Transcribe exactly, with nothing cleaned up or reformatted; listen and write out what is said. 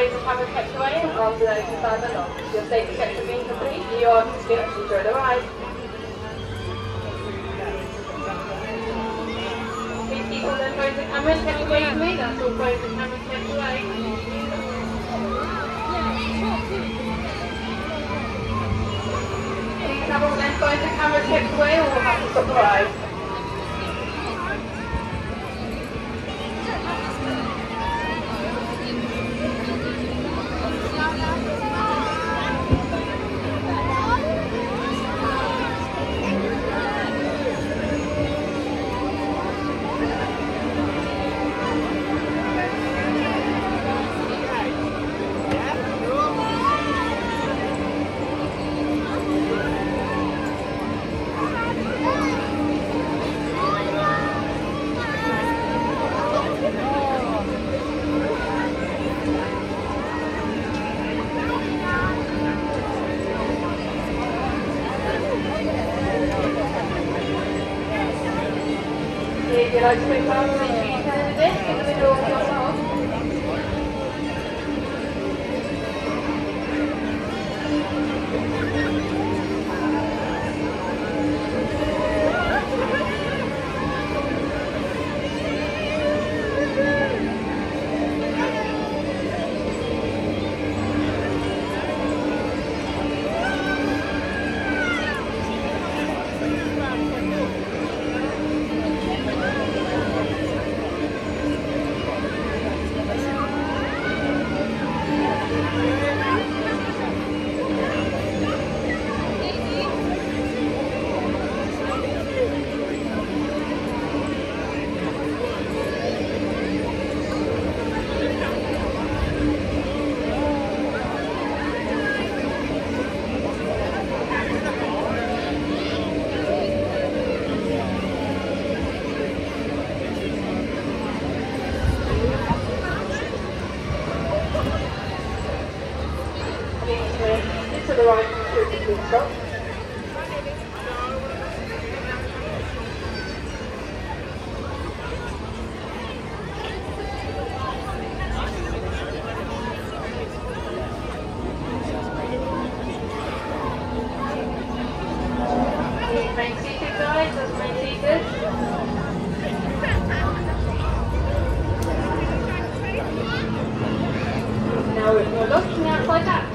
employees of camera kept away and after those inside the loft. Your safety checks have been complete. You are dismissed. Enjoy the ride. Please keep all their phones and cameras kept away from me. That's all phones and cameras kept away. Please have all their phones and cameras kept away or we'll have to stop the ride. If you'd like to move forward, make sure you turn the disc in the middle of your loft. To the right through the blue stop. Remain seated guys, let's remain seated. Now we're looking outside that.